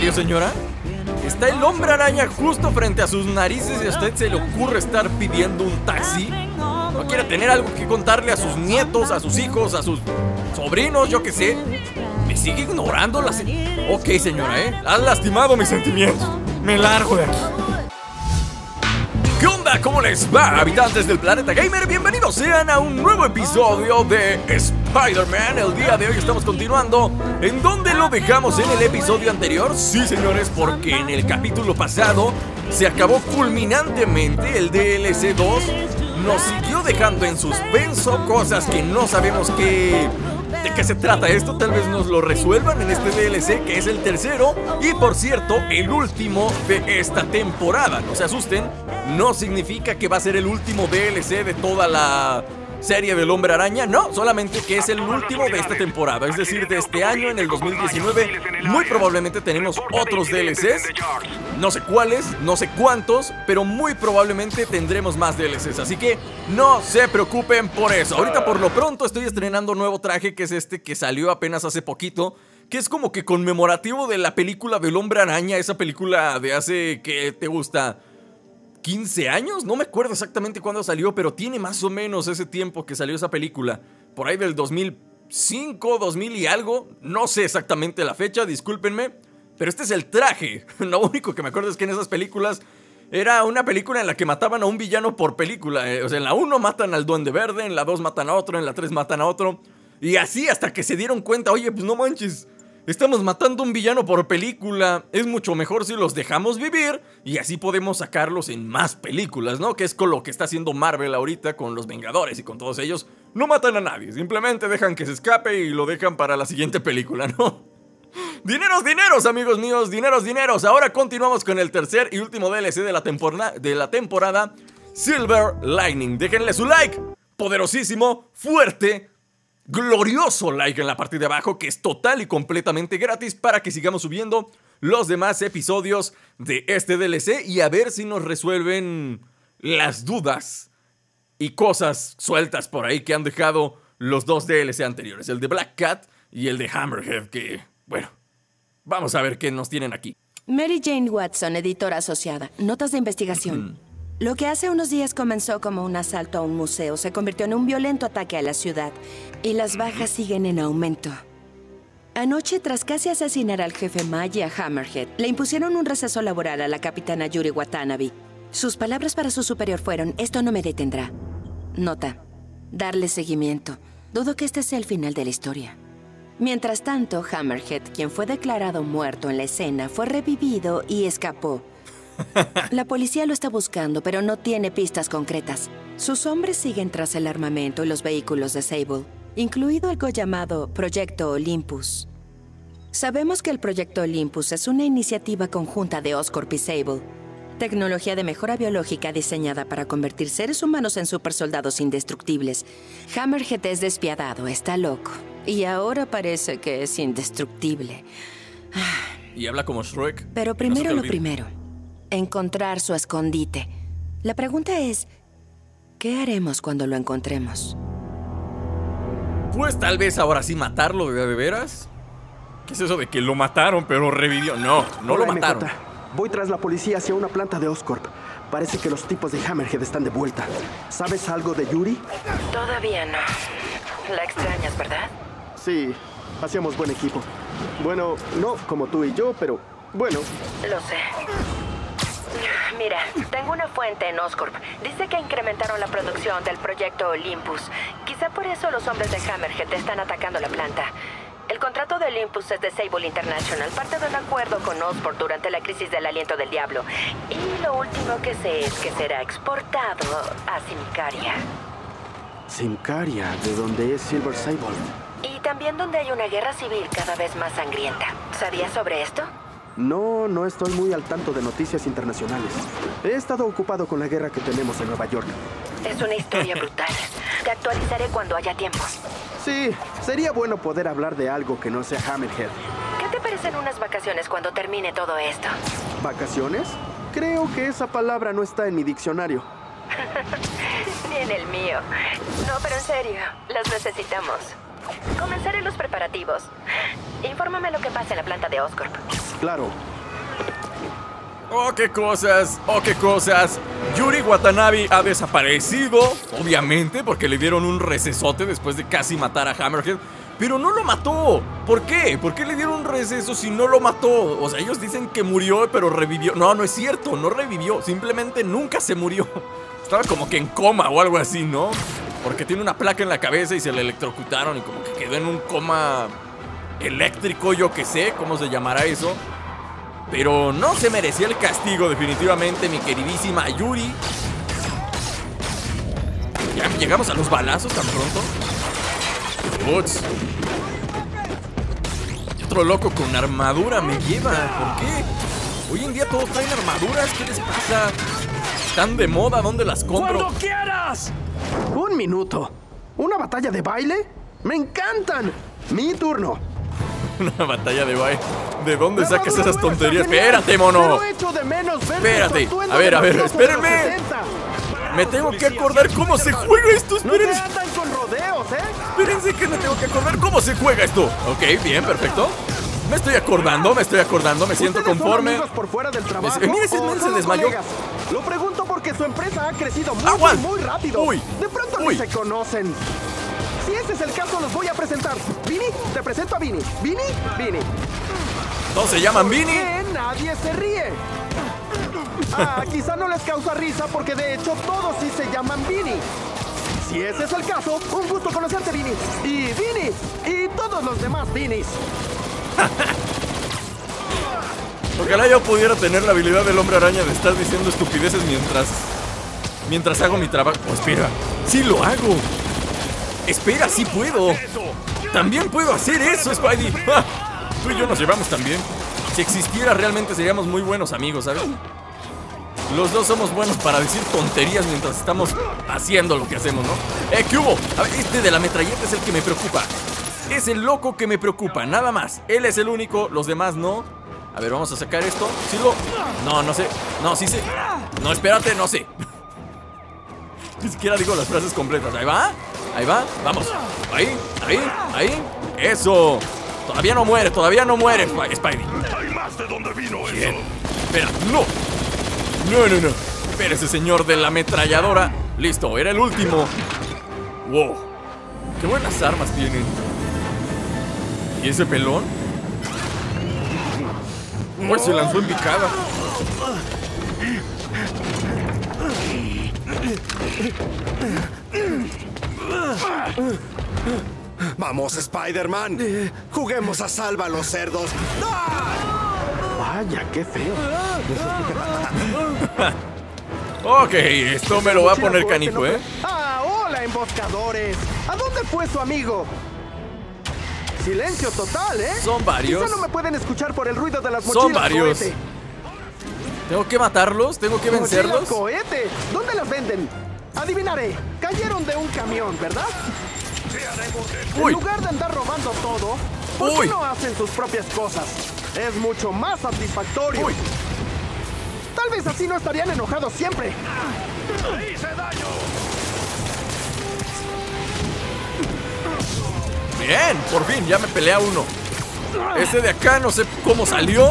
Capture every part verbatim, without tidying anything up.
serio, señora? ¿Está el hombre araña justo frente a sus narices y a usted se le ocurre estar pidiendo un taxi? ¿No quiere tener algo que contarle a sus nietos, a sus hijos, a sus sobrinos, yo qué sé? ¿Me sigue ignorando la se... Ok, señora, ¿eh? Has lastimado mis sentimientos. Me largo de aquí. ¿Qué onda? ¿Cómo les va, habitantes del planeta gamer? Bienvenidos sean a un nuevo episodio de Spider-Man. El día de hoy estamos continuando en donde lo dejamos en el episodio anterior. Sí, señores, porque en el capítulo pasado se acabó culminantemente el D L C dos. Nos siguió dejando en suspenso cosas que no sabemos qué... ¿De qué se trata esto? Tal vez nos lo resuelvan en este D L C, que es el tercero y, por cierto, el último de esta temporada. No se asusten, no significa que va a ser el último D L C de toda la serie del Hombre Araña. No, solamente que es el último de esta temporada, es decir, de este año, en el dos mil diecinueve. Muy probablemente tenemos otros D L Cs. No sé cuáles, no sé cuántos, pero muy probablemente tendremos más D L Cs, así que no se preocupen por eso. Ahorita por lo pronto estoy estrenando un nuevo traje, que es este que salió apenas hace poquito, que es como que conmemorativo de la película del Hombre Araña, esa película de hace, ¿qué te gusta? ¿quince años? No me acuerdo exactamente cuándo salió, pero tiene más o menos ese tiempo que salió esa película, por ahí del dos mil cinco, dos mil y algo, no sé exactamente la fecha, discúlpenme. Pero este es el traje. Lo único que me acuerdo es que en esas películas era una película en la que mataban a un villano por película. O sea, en la uno matan al Duende Verde, en la dos matan a otro, en la tres matan a otro. Y así hasta que se dieron cuenta, oye, pues no manches, estamos matando a un villano por película. Es mucho mejor si los dejamos vivir y así podemos sacarlos en más películas, ¿no? Que es con lo que está haciendo Marvel ahorita con los Vengadores y con todos ellos. No matan a nadie, simplemente dejan que se escape y lo dejan para la siguiente película, ¿no? Dineros, dineros, amigos míos, dineros, dineros. Ahora continuamos con el tercer y último D L C de la, de la temporada, Silver Lining. Déjenle su like, poderosísimo, fuerte, glorioso like en la parte de abajo, que es total y completamente gratis, para que sigamos subiendo los demás episodios de este D L C y a ver si nos resuelven las dudas y cosas sueltas por ahí que han dejado los dos D L C anteriores, el de Black Cat y el de Hammerhead, que... bueno, vamos a ver qué nos tienen aquí. Mary Jane Watson, editora asociada. Notas de investigación. Mm. Lo que hace unos días comenzó como un asalto a un museo se convirtió en un violento ataque a la ciudad. Y las bajas siguen en aumento. Anoche, tras casi asesinar al jefe Maya y a Hammerhead, le impusieron un receso laboral a la capitana Yuri Watanabe. Sus palabras para su superior fueron: esto no me detendrá. Nota: darle seguimiento. Dudo que este sea el final de la historia. Mientras tanto, Hammerhead, quien fue declarado muerto en la escena, fue revivido y escapó. La policía lo está buscando, pero no tiene pistas concretas. Sus hombres siguen tras el armamento y los vehículos de Sable, incluido algo llamado Proyecto Olympus. Sabemos que el Proyecto Olympus es una iniciativa conjunta de Oscorp y Sable, tecnología de mejora biológica diseñada para convertir seres humanos en supersoldados indestructibles. Hammerhead es despiadado, está loco. Y ahora parece que es indestructible. Y habla como Shrek. Pero primero lo primero. Encontrar su escondite. La pregunta es, ¿qué haremos cuando lo encontremos? Pues tal vez ahora sí matarlo, ¿de, de veras? ¿Qué es eso de que lo mataron pero revivió? No, no Hola, lo mataron. M J. Voy tras la policía hacia una planta de Oscorp. Parece que los tipos de Hammerhead están de vuelta. ¿Sabes algo de Yuri? Todavía no. La extrañas, ¿verdad? Sí, hacíamos buen equipo. Bueno, no como tú y yo, pero bueno. Lo sé. Mira, tengo una fuente en Oscorp. Dice que incrementaron la producción del Proyecto Olympus. Quizá por eso los hombres de Hammerhead están atacando la planta. El contrato de Olympus es de Sable International, parte de un acuerdo con Oscorp durante la crisis del aliento del diablo. Y lo último que sé es que será exportado a Symkaria. Symkaria, de donde es Silver Sable. Y también donde hay una guerra civil cada vez más sangrienta. ¿Sabías sobre esto? No, no estoy muy al tanto de noticias internacionales. He estado ocupado con la guerra que tenemos en Nueva York. Es una historia brutal. Te actualizaré cuando haya tiempo. Sí, sería bueno poder hablar de algo que no sea Hammerhead. ¿Qué te parecen unas vacaciones cuando termine todo esto? ¿Vacaciones? Creo que esa palabra no está en mi diccionario. Ni en el mío. No, pero en serio, las necesitamos. Comenzaré los preparativos. Infórmame lo que pasa en la planta de Oscorp. Claro. Oh, qué cosas, oh, qué cosas. Yuri Watanabe ha desaparecido, obviamente, porque le dieron un recesote después de casi matar a Hammerhead. Pero no lo mató. ¿Por qué? ¿Por qué le dieron un receso si no lo mató? O sea, ellos dicen que murió, pero revivió. No, no es cierto, no revivió. Simplemente nunca se murió. Estaba como que en coma o algo así, ¿no? Porque tiene una placa en la cabeza y se le electrocutaron y como que quedó en un coma eléctrico, yo que sé, ¿cómo se llamará eso? Pero no se merecía el castigo, definitivamente, mi queridísima Yuri. ¿Ya llegamos a los balazos tan pronto? Uts. Y otro loco con armadura me lleva. ¿Por qué? Hoy en día todos traen armaduras. ¿Qué les pasa? ¿Están de moda? ¿Dónde las compro? ¡Cuando quieras! Un minuto. ¿Una batalla de baile? ¡Me encantan! Mi turno. Una batalla de baile. ¿De dónde sacas esas tonterías? Espérate, mono. Espérate. A ver, a ver, espérenme. Me tengo que acordar cómo se juega esto. Espérense. No andan con rodeos, ¿eh? Espérense que me tengo que acordar cómo se juega esto. Ok, bien, perfecto. Me estoy acordando, me estoy acordando, me siento conforme. Por fuera del trabajo, me, mira, ese men se desmayó. Colegas. Lo pregunto porque su empresa ha crecido muy, ¡Aguas! muy rápido. Uy. De pronto Uy. ni se conocen. Si ese es el caso, los voy a presentar. Vini, te presento a Vini. Vini, Vini. ¿Todos se llaman ¿Por Vini? qué nadie se ríe? Ah, quizá no les causa risa porque de hecho todos sí se llaman Vini. Si ese es el caso, un gusto conocerte, Vini. Y Vini, y todos los demás Vinis. Ojalá yo pudiera tener la habilidad del hombre araña de estar diciendo estupideces mientras Mientras hago mi trabajo. Oh, espera, sí lo hago. Espera, sí puedo. También puedo hacer eso, Spidey. ¡Ah! Tú y yo nos llevamos también. Si existiera realmente seríamos muy buenos amigos, ¿sabes? Los dos somos buenos para decir tonterías mientras estamos haciendo lo que hacemos, ¿no? ¡Eh, qué hubo! A ver, este de la metralleta es el que me preocupa. Es el loco que me preocupa, nada más. Él es el único, los demás no. A ver, vamos a sacar esto. ¿Sí lo...? No, no sé. No, sí sé. No, espérate, no sé. Ni siquiera digo las frases completas. Ahí va, ahí va, vamos. Ahí, ahí, ahí. Eso. Todavía no muere, todavía no muere, Spidey. Hay más de dónde vino Bien. eso. Espera, no. No, no, no. Espérese, señor de la ametralladora. Listo, era el último. Wow. Qué buenas armas tienen. ¿Y ese pelón? Uy, se lanzó en picada. Vamos, Spider-Man. Juguemos a salva a los cerdos. Vaya, qué feo. Ok, esto me lo va a poner canijo, ¿eh? Ah, hola, emboscadores. ¿A dónde fue su amigo? Silencio total, ¿eh? Son varios. Quizá no me pueden escuchar por el ruido de las Son mochilas varios. cohete. ¿Tengo que matarlos? ¿Tengo que vencerlos? Mochilas cohete. ¿Dónde las venden? Adivinaré. Cayeron de un camión, ¿verdad? Uy. En lugar de andar robando todo, ¿por Uy. qué no hacen sus propias cosas? Es mucho más satisfactorio. Uy. Tal vez así no estarían enojados siempre. ¡Hice daño! Bien, por fin, ya me peleé a uno. Ese de acá no sé cómo salió.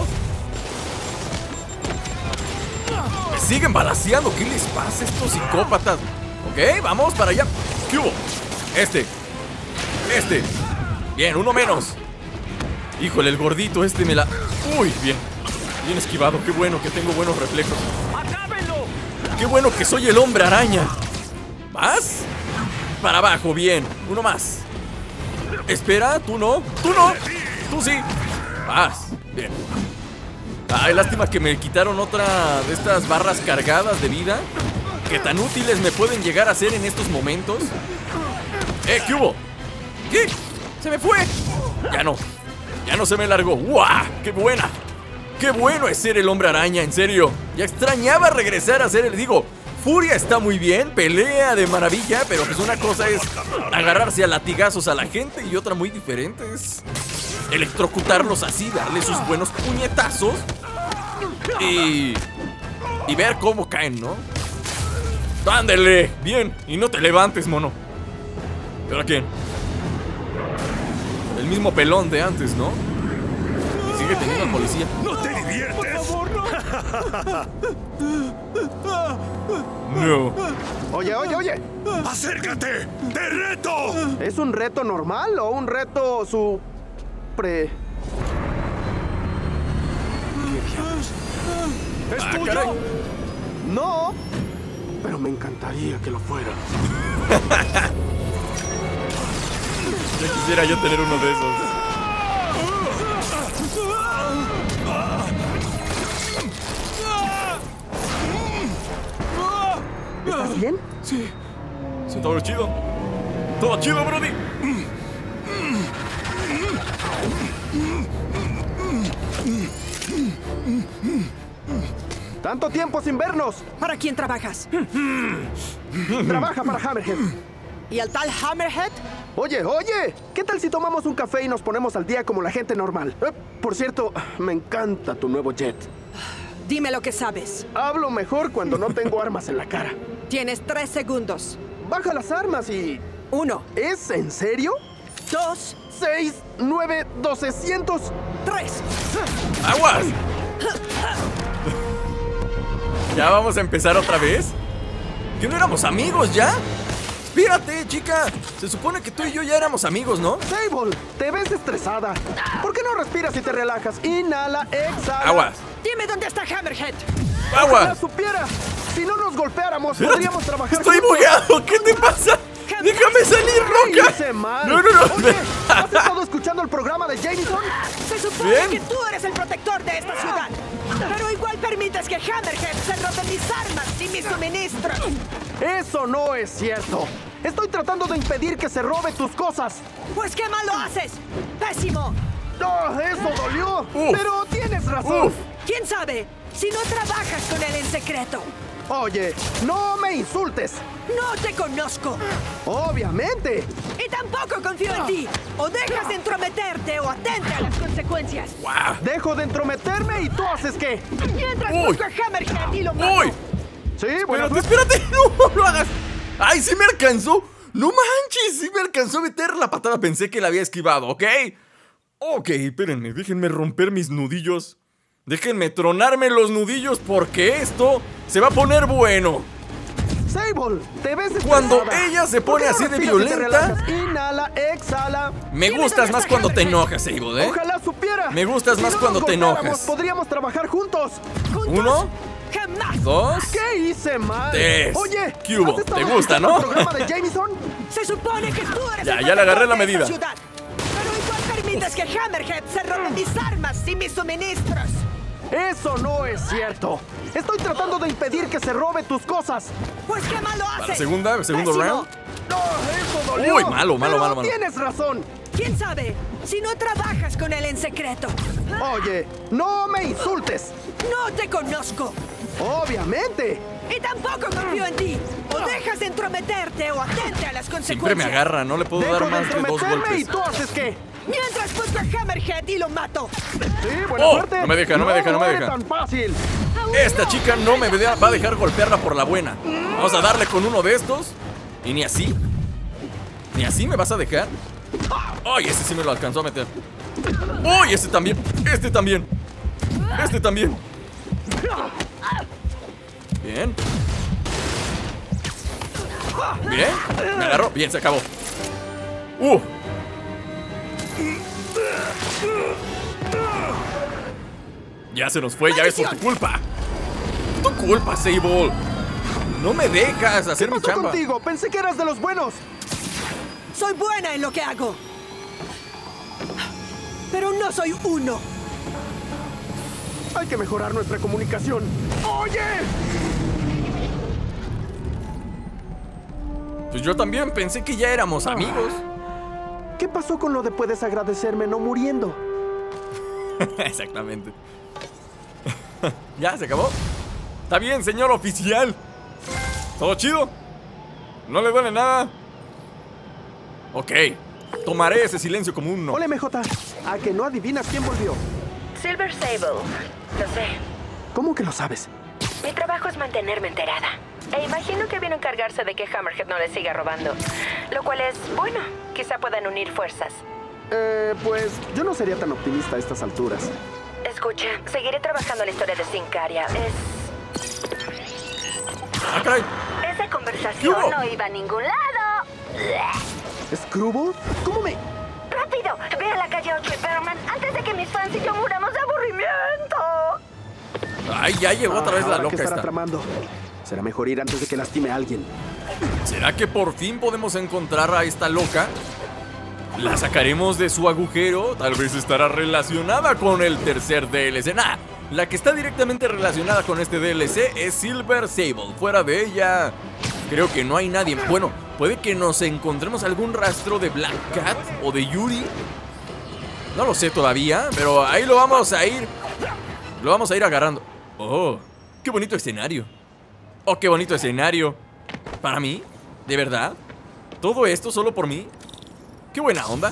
Me siguen balaceando. ¿Qué les pasa a estos psicópatas? Ok, vamos para allá. ¿Qué hubo? Este. Este. Bien, uno menos. Híjole, el gordito este me la... Uy, bien. Bien esquivado. Qué bueno que tengo buenos reflejos. Qué bueno que soy el hombre araña. ¿Más? Para abajo, bien. Uno más. Espera, tú no. Tú no. Tú sí. Vas. Bien. Ay, lástima que me quitaron otra de estas barras cargadas de vida, que tan útiles me pueden llegar a ser en estos momentos. ¿Eh? ¿Qué hubo? ¿Qué? ¡Se me fue! Ya no. Ya no se me largó. ¡Guau! ¡Qué buena! ¡Qué bueno es ser el hombre araña! En serio. Ya extrañaba regresar a ser el... Digo, Furia está muy bien, pelea de maravilla, pero pues una cosa es agarrarse a latigazos a la gente y otra muy diferente es electrocutarlos así, darle sus buenos puñetazos y... y ver cómo caen, ¿no? ¡Ándele! Bien, y no te levantes, mono. ¿Y ahora quién? El mismo pelón de antes, ¿no? Y sigue teniendo al policía. ¿No te diviertes? Por favor, no. No. Oye, oye, oye. ¡Acércate! ¡Te reto! ¿Es un reto normal o un reto su... pre... ¿Es Ah, tuyo? caray. No, pero me encantaría que lo fuera. Ya quisiera yo tener uno de esos. ¿Estás bien? Sí. Sí, todo chido. Todo chido, Brody. ¡Tanto tiempo sin vernos! ¿Para quién trabajas? Trabaja para Hammerhead. ¿Y al tal Hammerhead? Oye, oye, ¿qué tal si tomamos un café y nos ponemos al día como la gente normal? Eh, por cierto, me encanta tu nuevo jet. Dime lo que sabes. Hablo mejor cuando no tengo armas en la cara. Tienes tres segundos. Baja las armas y... Uno, ¿Es en serio? dos, Seis, nueve, docecientos. tres. ¡Aguas! ¿Ya vamos a empezar otra vez? ¿Que no éramos amigos ya? Espérate, chica. Se supone que tú y yo ya éramos amigos, ¿no? Sable, te ves estresada. ¿Por qué no respiras y te relajas? Inhala, exhala. ¡Aguas! Dime dónde está Hammerhead. ¡Ya ¡Aguas! supiera! Si no nos golpeáramos, Espérate, podríamos trabajar ¡Estoy juntos. bugueado! ¿Qué te pasa? ¡Déjame salir, ¿Qué loca! hice mal? No, no, no. Oye, ¿has estado escuchando el programa de Jameson? Se supone Bien. que tú eres el protector de esta ciudad. Pero igual permites que Hammerhead se robe mis armas y mis suministros. Eso no es cierto. Estoy tratando de impedir que se robe tus cosas. Pues qué mal lo haces. Pésimo. ¡Oh, eso dolió! Uf. Pero tienes razón. Uf. ¿Quién sabe? Si no trabajas con él en secreto. Oye, no me insultes. No te conozco. Obviamente. Y tampoco confío en ti. O dejas de entrometerte o atente a las consecuencias. ¡Guau! Dejo de entrometerme y tú haces qué. Mientras Uy. busco a Hammerhead y lo mato. ¡Uy! Sí, bueno. Espérate, espérate. No lo hagas. ¡Ay, sí me alcanzó! ¡No manches! Sí me alcanzó a meter la patada. Pensé que la había esquivado, ¿ok? Ok, espérenme. Déjenme romper mis nudillos. Déjenme tronarme los nudillos porque esto se va a poner bueno. Sable, te ves estresada. Cuando ella se ¿Por pone qué no así de respiras y te violenta? relajas? Inhala, exhala. Me Dime gustas dónde más está cuando te Hammerhead. enojas, Sable, ¿eh? Ojalá supiera. Me gustas Si más no cuando nos te golpeáramos, enojas. Podríamos trabajar juntos. ¿Juntos? Uno, ¡Jamás! dos. ¿Qué hice mal? Tres. Oye, ¿Qué hubo? ¿has estado ¿Te gusta, escuchando no? el programa de Jameson? Se supone que tú eres Ya, el ya le agarré protector la de medida. esta ciudad. Pero igual permites que Hammerhead se robe mis armas y mis suministros. Eso no es cierto. Estoy tratando de impedir que se robe tus cosas. Pues qué malo Para haces. segunda, segundo Pésimo. round. No, eso dolió. Uy, malo, malo, Pero malo, malo. Tienes razón. ¿Quién sabe? Si no trabajas con él en secreto. Oye, no me insultes. No te conozco. Obviamente. Y tampoco confío en ti. O dejas de entrometerte o atente a las consecuencias. Siempre me agarra, no le puedo Dejo dar de más de dos entrometerme y golpes. tú haces qué. Mientras busco a Hammerhead y lo mato. Sí, buena Oh, suerte. no me deja, no me deja, no me muere deja. tan fácil. Esta chica no me va a dejar golpearla por la buena. Vamos a darle con uno de estos. Y ni así. Ni así me vas a dejar. ¡Ay, ese sí me lo alcanzó a meter! ¡Uy, este también! ¡Este también! ¡Este también! Bien. Bien. Me agarró. Bien, se acabó. ¡Uh! Ya se nos fue, ya es por tu culpa. Tu culpa, Sable. No me dejas hacer ¿Qué mi pasó chamba. contigo? Pensé que eras de los buenos. Soy buena en lo que hago. Pero no soy uno. Hay que mejorar nuestra comunicación. ¡Oye! Pues yo también pensé que ya éramos amigos. ¿Qué pasó con lo de puedes agradecerme no muriendo? Exactamente. ¿Ya se acabó? Está bien, señor oficial. ¿Todo chido? ¿No le duele nada? Ok. Tomaré ese silencio como un no. Hola, M J. ¿A que no adivinas quién volvió? Silver Sable. Lo sé. ¿Cómo que lo sabes? Mi trabajo es mantenerme enterada. E imagino que vino a encargarse de que Hammerhead no le siga robando. Lo cual es bueno. Quizá puedan unir fuerzas. Eh, pues yo no sería tan optimista a estas alturas. Escucha, seguiré trabajando en la historia de Sincaria. Es... ¡Ah, caray! Esa conversación ¿Qué? no iba a ningún lado. ¿Screwball? ¿Cómo me...? ¡Rápido! Ve a la calle ocho y Perman antes de que mis fans y yo muramos de aburrimiento. ¡Ay, ya llegó otra vez la Ahora, ¿qué loca estará esta! tramando? Será mejor ir antes de que lastime a alguien. ¿Será que por fin podemos encontrar a esta loca? ¿La sacaremos de su agujero? Tal vez estará relacionada con el tercer D L C. Nah, la que está directamente relacionada con este D L C es Silver Sable. Fuera de ella, creo que no hay nadie. Bueno, puede que nos encontremos algún rastro de Black Cat o de Yuri. No lo sé todavía, pero ahí lo vamos a ir. Lo vamos a ir agarrando. Oh, qué bonito escenario. Oh, qué bonito escenario. ¿Para mí? ¿De verdad? ¿Todo esto solo por mí? ¡Qué buena onda!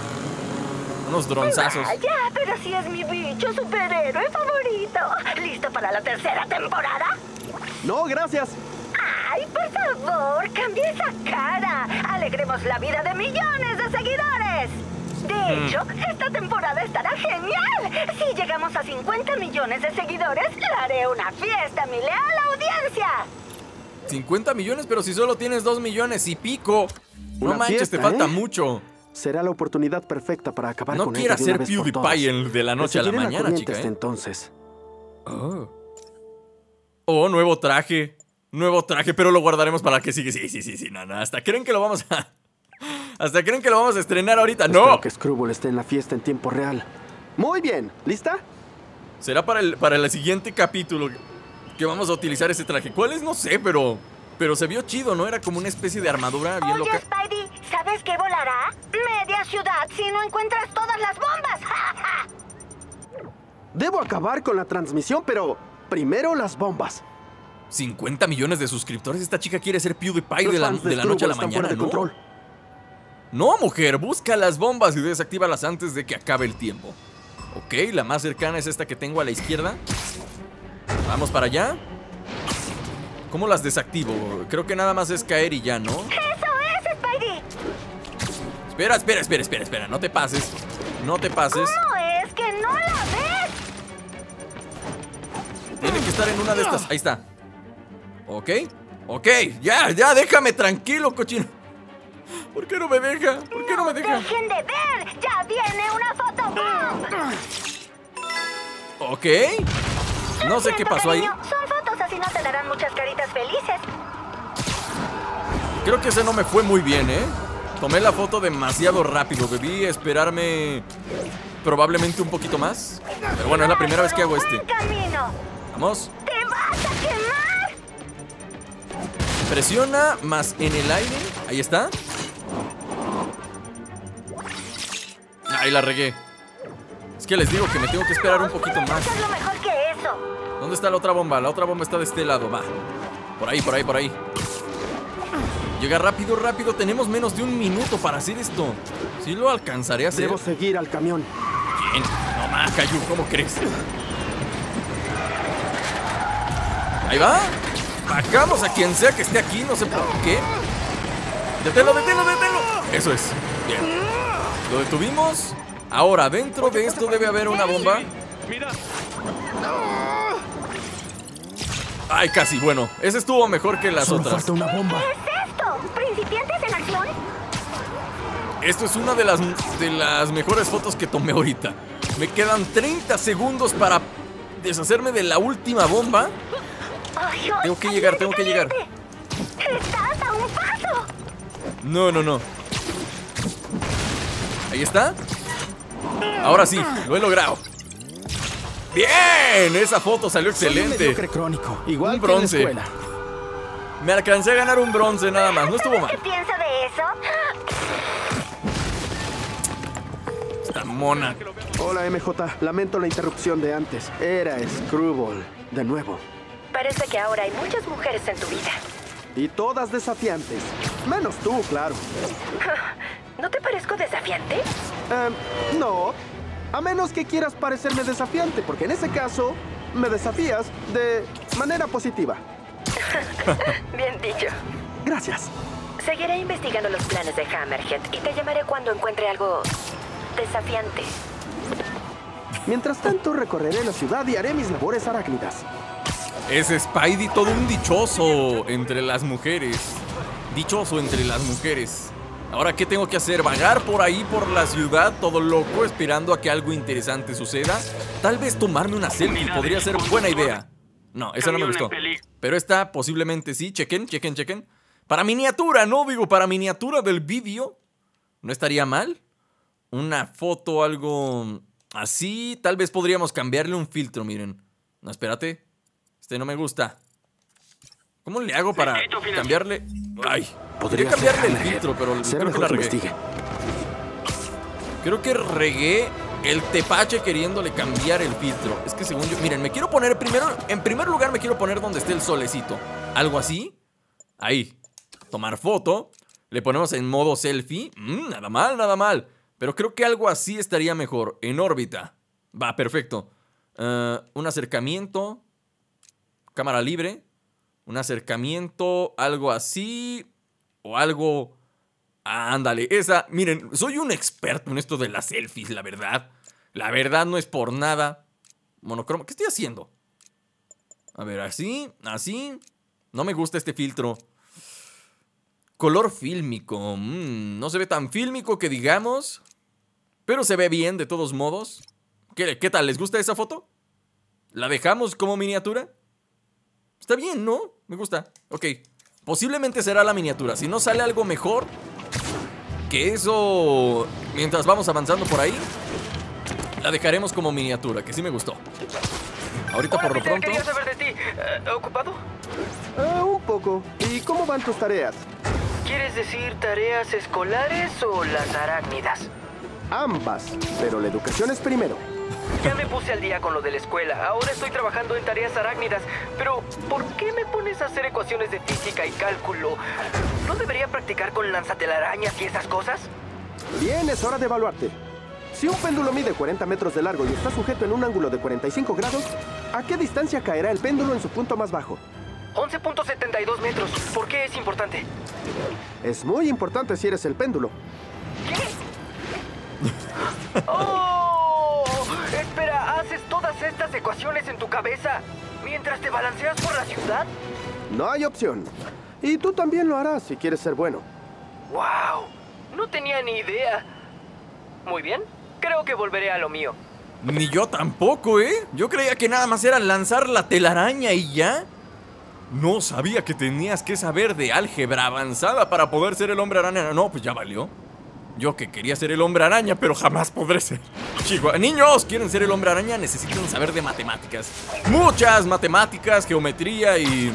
Unos dronzazos. Ya, pero sí es mi bicho superhéroe favorito. ¿Listo para la tercera temporada? No, gracias. ¡Ay, por favor! ¡Cambie esa cara! ¡Alegremos la vida de millones de seguidores! De hecho, esta temporada estará genial. Si llegamos a cincuenta millones de seguidores, le haré una fiesta a mi leal audiencia. cincuenta millones, pero si solo tienes dos millones y pico. No Una manches, fiesta, te falta ¿eh? mucho. Será la oportunidad perfecta para acabar No con ella quieras de una ser vez por PewDiePie todas. en- de la noche a la Seguiré mañana, corriente chica, hasta ¿eh? entonces. Oh. Oh, nuevo traje. Nuevo traje, pero lo guardaremos para que sigue. Sí, sí, sí, sí, no, no. Hasta creen que lo vamos a... Hasta creen que lo vamos a estrenar ahorita. ¡No! Espero que Screwball esté en la fiesta en tiempo real. Muy bien, ¿lista? Será para el, para el siguiente capítulo que vamos a utilizar ese traje. ¿Cuál es? No sé, pero... Pero se vio chido, ¿no? Era como una especie de armadura bien Oye, loca. Spidey, ¿sabes qué volará? Media ciudad si no encuentras todas las bombas. ¡Ja, ja! Debo acabar con la transmisión, pero primero las bombas. cincuenta millones de suscriptores. Esta chica quiere ser PewDiePie Los de la, fans de la noche a la Screwball están mañana, fuera de ¿no? control. No, mujer, busca las bombas y desactívalas antes de que acabe el tiempo. Ok, la más cercana es esta que tengo a la izquierda. Vamos para allá. ¿Cómo las desactivo? Creo que nada más es caer y ya, ¿no? ¡Eso es, Spidey! Espera, espera, espera, espera, espera. No te pases. No te pases. ¿Cómo es que no la ves? Tiene que estar en una de estas. Ahí está. Ok. Ok. Ya, ya, déjame tranquilo, cochino. ¿Por qué no me deja? ¿Por qué no me deja? ¡Dejen de ver! ¡Ya viene una fotobomb! Ok. No sé qué Siento, pasó ahí. cariño, son fotos, así no te darán muchas caritas felices. Creo que ese no me fue muy bien, ¿eh? Tomé la foto demasiado rápido. Debí esperarme probablemente un poquito más. Pero bueno, es la primera vez que hago este. ¡Buen camino! Vamos. ¡Te vas a quemar! Presiona más en el aire. Ahí está. Ahí la regué. Es que les digo que me tengo que esperar un poquito más. Hacerlo mejor que eso. ¿Dónde está la otra bomba? La otra bomba está de este lado, va. Por ahí, por ahí, por ahí. Llega rápido, rápido. Tenemos menos de un minuto para hacer esto. ¿Sí lo alcanzaré a hacer? Debo seguir al camión. ¿Quién? No más, Caillou, ¿cómo crees? Ahí va. Bajamos a quien sea que esté aquí, no sé por qué. Deténlo, deténlo, deténlo. Eso es. Bien. Lo detuvimos. Ahora, dentro de esto debe haber una bomba. Ay, casi, bueno. Ese estuvo mejor que las Solo otras. falta una bomba. ¿Qué es esto? ¿Principiantes en acción? Esto es una de las, de las mejores fotos que tomé ahorita. Me quedan treinta segundos para deshacerme de la última bomba. Ay, Tengo que llegar, tengo que llegar. ¡Estás a un paso! No, no, no. Ahí está. Ahora sí, lo he logrado. ¡Bien! Esa foto salió Soy un excelente. mediocre crónico, igual Un que en la bronce. escuela. Me alcancé a ganar un bronce nada más. No estuvo ¿Qué mal. piensa de eso? Esta mona. Hola, M J. Lamento la interrupción de antes. Era Screwball, de nuevo. Parece que ahora hay muchas mujeres en tu vida. Y todas desafiantes. Menos tú, claro. ¿No te parezco desafiante? Em, no. A menos que quieras parecerme desafiante, porque en ese caso me desafías de manera positiva. Bien dicho. Gracias. Seguiré investigando los planes de Hammerhead y te llamaré cuando encuentre algo desafiante. Mientras tanto, recorreré la ciudad y haré mis labores arácnidas. Es Spidey todo un dichoso entre las mujeres. Dichoso entre las mujeres. Ahora, ¿qué tengo que hacer? ¿Vagar por ahí, por la ciudad, todo loco, esperando a que algo interesante suceda? Tal vez tomarme una selfie podría ser buena idea. No, esa no me gustó. Pero esta posiblemente sí. Chequen, chequen, chequen. Para miniatura, ¿no? Digo, para miniatura del vídeo. ¿No estaría mal? Una foto, algo así. Tal vez podríamos cambiarle un filtro, miren. No, espérate. Este no me gusta. ¿Cómo le hago para cambiarle? Ay, podría cambiarle el filtro, pero creo que la regué. Creo que regué el tepache queriéndole cambiar el filtro. Es que según yo, miren, me quiero poner primero, en primer lugar me quiero poner donde esté el solecito. Algo así. Ahí. Tomar foto. Le ponemos en modo selfie. Mm, nada mal, nada mal. Pero creo que algo así estaría mejor. En órbita. Va, perfecto. Uh, un acercamiento. Cámara libre. Un acercamiento, algo así. O algo... Ándale, esa... Miren, soy un experto en esto de las selfies, la verdad. La verdad no es por nada. Monocromo, ¿qué estoy haciendo? A ver, así, así. No me gusta este filtro. Color fílmico. Mm, no se ve tan fílmico que digamos. Pero se ve bien de todos modos. ¿Qué, qué tal? ¿Les gusta esa foto? ¿La dejamos como miniatura? Está bien, ¿no? Me gusta. Ok. Posiblemente será la miniatura. Si no sale algo mejor que eso, mientras vamos avanzando por ahí, la dejaremos como miniatura, que sí me gustó. Ahorita Hola, por lo Peter, pronto... quería saber de ti. Uh, ¿Ocupado? Uh, un poco. ¿Y cómo van tus tareas? ¿Quieres decir tareas escolares o las arácnidas? Ambas, pero la educación es primero. Ya me puse al día con lo de la escuela. Ahora estoy trabajando en tareas arácnidas. Pero, ¿por qué me pones a hacer ecuaciones de física y cálculo? ¿No debería practicar con lanzatelarañas y esas cosas? Bien, es hora de evaluarte. Si un péndulo mide cuarenta metros de largo y está sujeto en un ángulo de cuarenta y cinco grados, ¿a qué distancia caerá el péndulo en su punto más bajo? once punto setenta y dos metros. ¿Por qué es importante? Es muy importante si eres el péndulo. ¡Oh! Espera, ¿haces todas estas ecuaciones en tu cabeza mientras te balanceas por la ciudad? No hay opción. Y tú también lo harás si quieres ser bueno. ¡Wow! No tenía ni idea. Muy bien, creo que volveré a lo mío. Ni yo tampoco, ¿eh? Yo creía que nada más era lanzar la telaraña y ya. No sabía que tenías que saber de álgebra avanzada para poder ser el hombre araña. No, pues ya valió. Yo que quería ser el hombre araña, pero jamás podré ser. Chihuahua. Niños, ¿quieren ser el hombre araña? Necesitan saber de matemáticas. Muchas matemáticas, geometría y...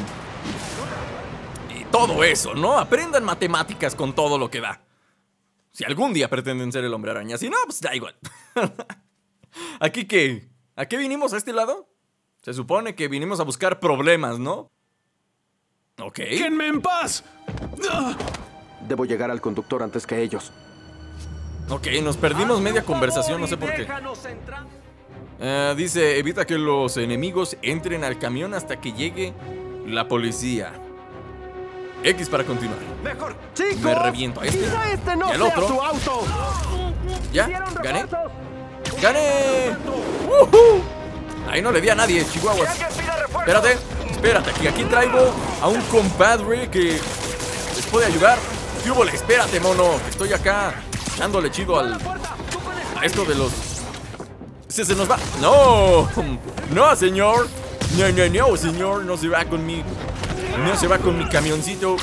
y todo eso, ¿no? Aprendan matemáticas con todo lo que da. Si algún día pretenden ser el hombre araña. Si no, pues da igual. ¿Aquí qué? ¿A qué vinimos a este lado? Se supone que vinimos a buscar problemas, ¿no? Ok. ¡Déjenme en paz! Debo llegar al conductor antes que ellos. Ok, nos perdimos media conversación, no sé por qué. Uh, dice, evita que los enemigos entren al camión hasta que llegue la policía. X para continuar. Mejor, chicos, me reviento a este. Quizá este no y al sea otro. su auto. ¿Ya? ¿Gané? ¡Gané! ¡Woohoo! Ahí no le di a nadie, Chihuahua. Espérate, espérate, aquí, aquí traigo a un compadre que les puede ayudar. ¿Qué hubo? Espérate, mono, que estoy acá echándole chido al... a esto de los... ¡Se, se nos va! ¡No! ¡No, señor! No, no, no, señor, no se va con mi... no se va con mi camioncito.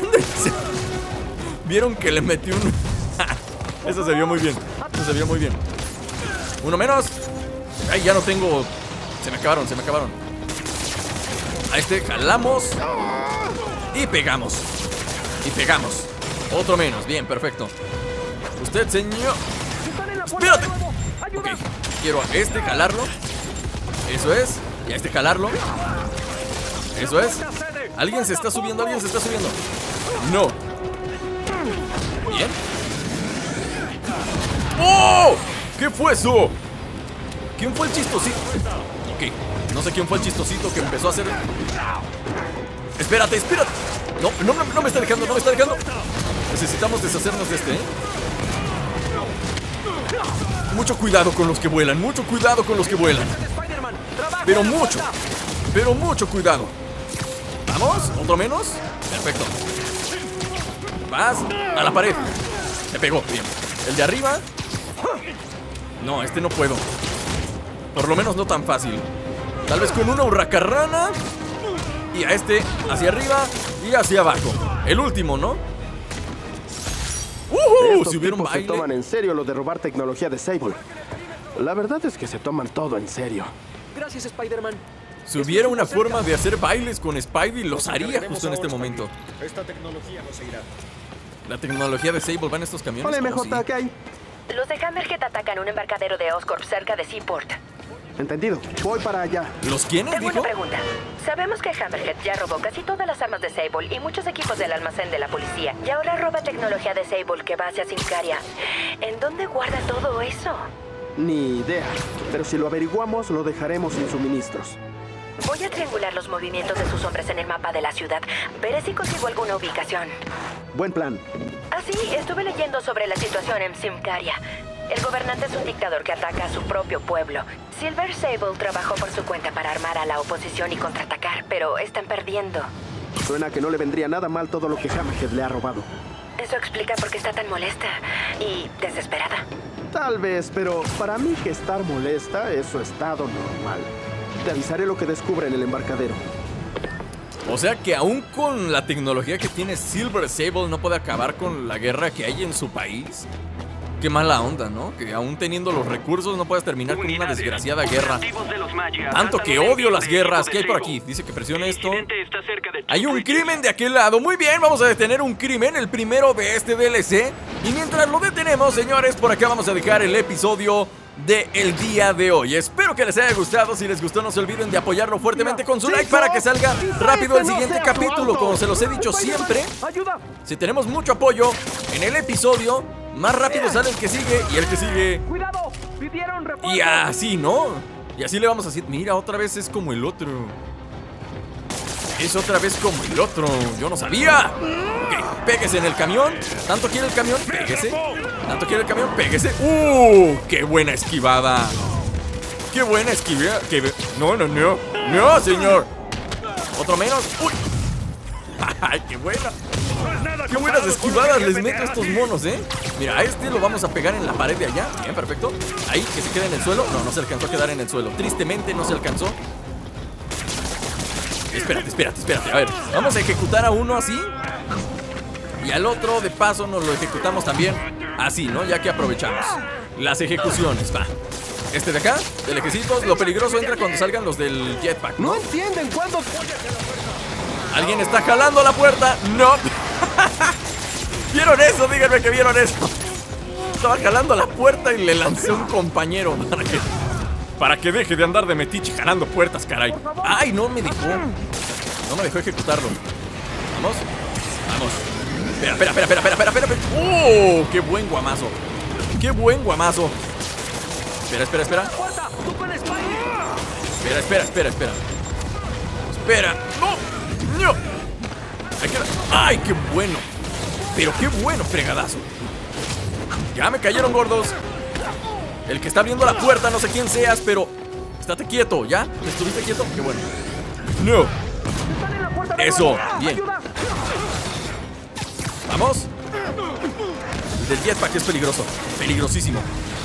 ¿Vieron que le metí un...? Eso se vio muy bien. Eso se vio muy bien. Uno menos. Ay, ya no tengo... Se me acabaron, se me acabaron. A este jalamos. Y pegamos. Y pegamos. Otro menos, bien, perfecto. Usted, señor. ¡Espérate! Ok, quiero a este jalarlo. Eso es. Y a este jalarlo. Eso es. Alguien se está subiendo, alguien se está subiendo. No. Bien. ¡Oh! ¿Qué fue eso? ¿Quién fue el chistosito? Ok, no sé quién fue el chistosito que empezó a hacer... Espérate, espérate. No, no, no, no me está dejando, no me está dejando. Necesitamos deshacernos de este, ¿eh? Mucho cuidado con los que vuelan, mucho cuidado con los que vuelan. Pero mucho, pero mucho cuidado. ¿Vamos? ¿Otro menos? Perfecto. Vas a la pared. Me pegó, bien. El de arriba. No, este no puedo. Por lo menos no tan fácil. Tal vez con una hurracarrana. Y a este hacia arriba y hacia abajo. El último, ¿no? ¡Uh! Estos Si hubiera un tipos se baile. toman en serio lo de robar tecnología de Sable. La verdad es que se toman todo en serio. Gracias, Spider-Man. Si hubiera una forma de hacer bailes con Spidey, los haría justo en este momento. Esta tecnología no se irá. La tecnología de Sable va en estos camiones. Hola, ¿O M J, sí? ¿qué hay? Los de Hammerhead atacan un embarcadero de Oscorp cerca de Seaport. Entendido. Voy para allá. ¿Los quiénes, Tengo dijo? una pregunta. Sabemos que Hammerhead ya robó casi todas las armas de Sable y muchos equipos del almacén de la policía. Y ahora roba tecnología de Sable que va hacia Symkaria. ¿En dónde guarda todo eso? Ni idea. Pero si lo averiguamos, lo dejaremos sin suministros. Voy a triangular los movimientos de sus hombres en el mapa de la ciudad. Veré si consigo alguna ubicación. Buen plan. Así, estuve leyendo sobre la situación en Symkaria. El gobernante es un dictador que ataca a su propio pueblo. Silver Sable trabajó por su cuenta para armar a la oposición y contraatacar, pero están perdiendo. Suena que no le vendría nada mal todo lo que Hammerhead le ha robado. Eso explica por qué está tan molesta y desesperada. Tal vez, pero para mí que estar molesta es su estado normal. Te avisaré lo que descubre en el embarcadero. O sea que aún con la tecnología que tiene Silver Sable no puede acabar con la guerra que hay en su país. Qué mala onda, ¿no? Que aún teniendo los recursos no puedas terminar con una desgraciada guerra. Tanto que odio las guerras. ¿Qué hay por aquí? Dice que presione esto. Hay un crimen de aquel lado. Muy bien, vamos a detener un crimen, el primero de este D L C. Y mientras lo detenemos, señores, por acá vamos a dejar el episodio de el día de hoy. Espero que les haya gustado. Si les gustó, no se olviden de apoyarlo fuertemente con su like para que salga rápido el siguiente capítulo. Como se los he dicho siempre, si tenemos mucho apoyo en el episodio, más rápido sale el que sigue y el que sigue. ¡Cuidado! ¡Pidieron refuerzo! Y así, ¿no? Y así le vamos a decir, mira, otra vez es como el otro. Es otra vez como el otro. Yo no sabía. Ok, péguese en el camión. ¿Tanto quiere el camión? Péguese. ¿Tanto quiere el camión? Péguese. ¡Uh! ¡Qué buena esquivada! ¡Qué buena esquivada! ¡Qué... No, no, no. No, señor. ¿Otro menos? ¡Uy! ¡Ay, qué buena! ¡Qué buenas esquivadas les meto a estos monos, eh! Mira, a este lo vamos a pegar en la pared de allá. Bien, perfecto. Ahí, que se quede en el suelo. No, no se alcanzó a quedar en el suelo. Tristemente no se alcanzó. Espérate, espérate, espérate. A ver, vamos a ejecutar a uno así. Y al otro, de paso, nos lo ejecutamos también así, ¿no? Ya que aprovechamos las ejecuciones, va. Este de acá, de lejecitos. Lo peligroso entra cuando salgan los del jetpack, ¿no? No entienden cuándo... ¿Alguien está jalando la puerta? No. ¿Vieron eso? Díganme que vieron eso. Estaba jalando la puerta y le lancé a un compañero para que, para que deje de andar de metiche jalando puertas, caray. Ay, no me dejó. No me dejó ejecutarlo. Vamos. Vamos. Espera, espera, espera, espera, espera, espera, espera. ¡Oh! ¡Qué buen guamazo! ¡Qué buen guamazo! Espera, espera, espera. Espera, espera, espera, espera. Espera. ¡No! ¡No! Hay que... ¡Ay, qué bueno! Pero qué bueno, fregadazo. Ya me cayeron gordos. El que está abriendo la puerta, no sé quién seas, pero... Estate quieto, ¿ya? ¿Estuviste quieto? Qué bueno. ¡No! Eso, bien. Vamos. El del jetpack es peligroso. Peligrosísimo.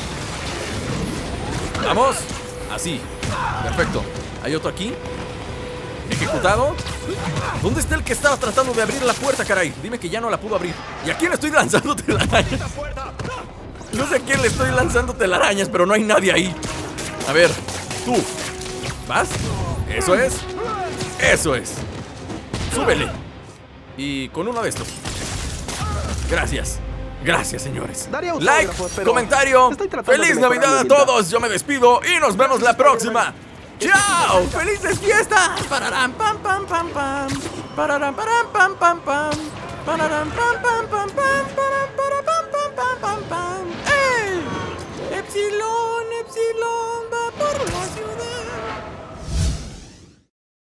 Vamos. Así. Perfecto. Hay otro aquí. Ejecutado. ¿Dónde está el que estaba tratando de abrir la puerta, caray? Dime que ya no la pudo abrir. ¿Y a quién le estoy lanzando telarañas? No sé a quién le estoy lanzando telarañas, pero no hay nadie ahí. A ver, tú. ¿Vas? Eso es. Eso es. Súbele. Y con uno de estos. Gracias. Gracias, señores. Daría un Like, autógrafo, pero comentario. estoy tratando de Feliz mejorar Navidad a mi humildad. todos. Yo me despido y nos vemos la próxima. ¡Chao! ¡Felices fiestas! Pararam pam pam pam pam. Pararam param pam pam pam. Pararam pam pam pam pam. Pararam pam pam pam pam pam. ¡Ey! ¡Epsilon!